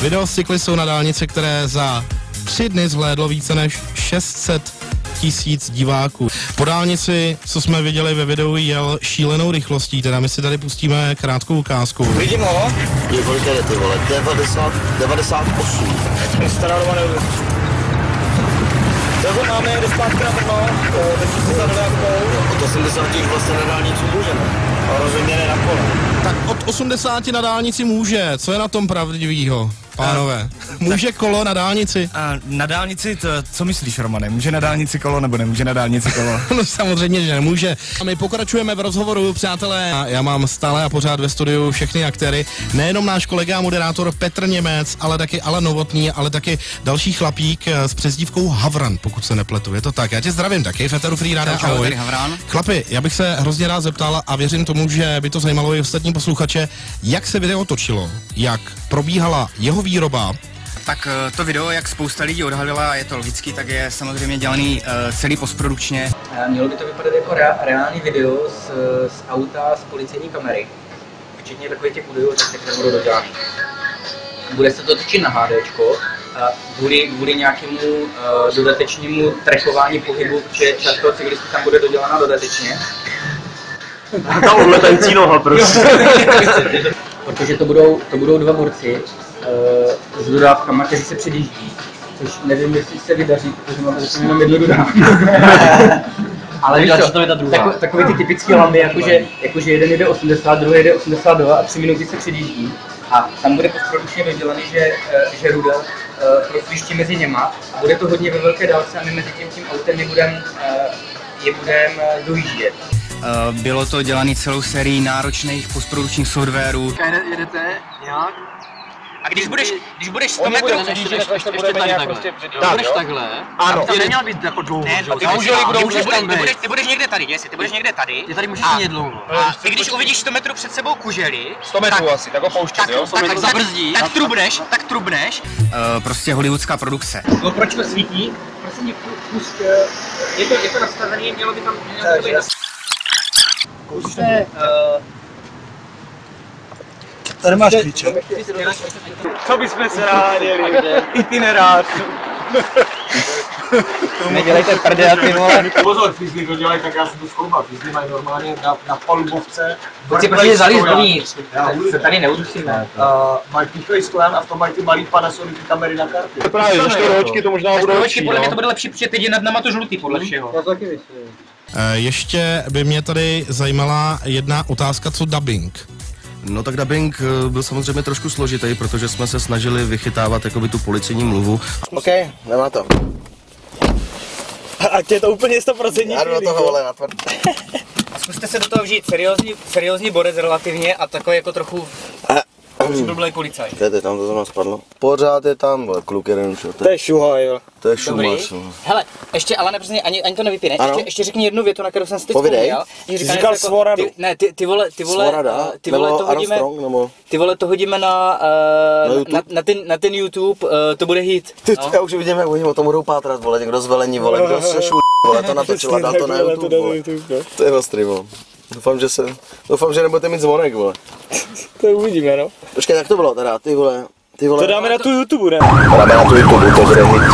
Video z cyklistou na dálnici, které za 3 dny zhlédlo více než 600 000 diváků. Po dálnici, co jsme viděli ve videu, jel šílenou rychlostí, teda my si tady pustíme krátkou ukázku. Vidím ho? Je kolik je ty vole? 98. Toho máme jede zpátky na Brno, takže si za dodávkou. Od 80 už vlastně na dálnici může, ne? A rozhodně ne na kole. Tak od 80 na dálnici může, co je na tom pravdivýho, pánové? Může kolo na dálnici? Na dálnici, co myslíš, Romane? Může na dálnici kolo nebo nemůže na dálnici kolo? No samozřejmě, že nemůže. A my pokračujeme v rozhovoru, přátelé. Já mám stále a pořád ve studiu všechny aktéry. Nejenom náš kolega a moderátor Petr Němec, ale taky Alan Novotný, ale taky další chlapík s přezdívkou Havran, pokud se nepletu. Je to tak. Já tě zdravím taky, Féteru Free Rádia. Ahoj. Chlapi, já bych se hrozně rád zeptal a věřím tomu, že by to zajímalo i ostatní posluchače, jak se video točilo, jak probíhala jeho výroba. Tak to video, jak spousta lidí odhalila, je to logický, tak je samozřejmě dělaný celý postprodukčně. Mělo by to vypadat jako reálný video z auta z policejní kamery, včetně takových těch údajů, které budou dodělaný. Bude se to točit na HDčko, kvůli nějakému dodatečnému trackování pohybu, protože často cyklisty tam bude dodělána dodatečně. Ta odletající noha prostě. Protože to budou dva borci s dodávkama, kteří se předjíždí, což nevím, jestli se vydaří, protože máme zatím jenom jednu dodávku. Ale víš co, takový ty typický lamby, jakože jeden jede 80, druhý jede 82 a 3 minuty se předjíždí. A tam bude postprodukčně dodělaný, že rudel prosviští mezi něma a bude to hodně ve velké dálce a my mezi tím autem je budem dojíždět. Bylo to dělané celou sérií náročných postprodukčních softwarů. Jedete nějak? A když budeš 100 metrů... Ještě takhle. Ano. To neměl být jako dlouho. Ne, ty budeš někde tady, jestli ty budeš někde tady. Ty tady můžeš mít dlouho. A ty když uvidíš 100 metrů před sebou kužely... 100 metrů asi, tak ho pouštět, jo? Tak zabrzdí. Tak trubneš. Prostě hollywoodská produkce. No proč to svítí? Prosím, pust, je to nastavené, mělo by tam být. Tady máš klíče. Co bychom se rádi, itinerář. Nedělejte prdel, ty vole. Pozor, Fizli to dělají, tak já jsem to zkoumal. Fizli mají normálně na palubovce. Pojď prostě zalíz dovnitř, se tady neudusíme. Mají píchlej sklen a v tom mají ty malý Panasonic kamery na karty. To právě, za 4 hoďky to možná bude lepší, podle mě to bude lepší, protože teď je nad náma to žlutý, podle všeho. Já taky myslím. Ještě by mě tady zajímala jedna otázka, co dubbing. No tak dubbing byl samozřejmě trošku složitý, protože jsme se snažili vychytávat jakoby tu policejní mluvu. OK, nemá to. A je to úplně 100%. Já jdu do toho, vole, na tvrd. A zkuste se do toho vžít seriózní borec relativně a takový jako trochu přiblblej policaj. Teď tam to spadlo. Pořád je tam, vole, kluk jeden, čo? To je šuha, jo. To je šumač. Hele, ještě, ale nepřesně, ani to nevypíne. Ještě řekni jednu větu, na kterou jsem si teď vzpomněl. Říkal Svoradu. Ty vole, to hodíme na ten YouTube, to bude hit. Já už vidím, jak oni o tom budou pátrat, vole, někdo zvelení, vole, kdo se vole, to natočil a dal to na YouTube, vole. To je ostrý, vole. Doufám, že nebudete mít zvonek, vole. To uvidíme, no. Počkej, jak to bylo teda, ty vole. To dáme na tu YouTube, ne? To dáme na tu YouTube, to bude hit.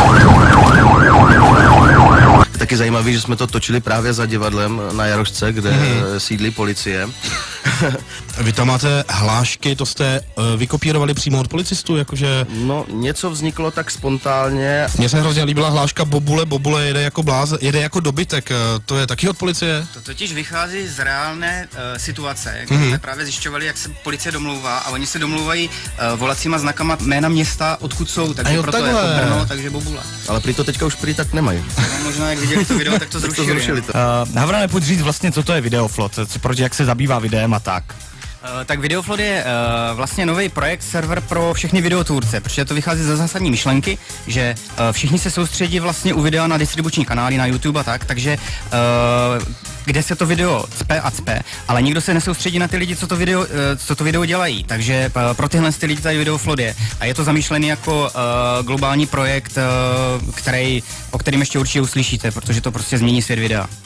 Taky zajímavý, že jsme to točili právě za divadlem na Jarošce, kde sídlí policie. Vy tam máte hlášky, to jste vykopírovali přímo od policistů, jakože... No, něco vzniklo tak spontánně. Mně se hrozně líbila hláška Bobule jede jako blázen, jede jako dobytek, to je taky od policie? To totiž vychází z reálné situace, kde jsme právě zjišťovali, jak se policie domlouvá a oni se domlouvají volacíma znakama jména města, odkud jsou, takže proto takhle. Jako Brno, takže Bobule. Ale prý to teďka už prý tak nemají. No, možná jak viděli to video, tak to zrušili. Havrane, pojď říct vlastně, co to je Videoflot, proč jak se zabývá videem a tak. Tak Videoflot je vlastně nový projekt, server pro všechny videotvůrce, protože to vychází ze zásadní myšlenky, že všichni se soustředí vlastně u videa na distribuční kanály, na YouTube a tak, takže kde se to video cpe, ale nikdo se nesoustředí na ty lidi, co to video dělají, takže pro tyhle lidi tady Videoflot je. A je to zamýšlený jako globální projekt, o kterém ještě určitě uslyšíte, protože to prostě změní svět videa.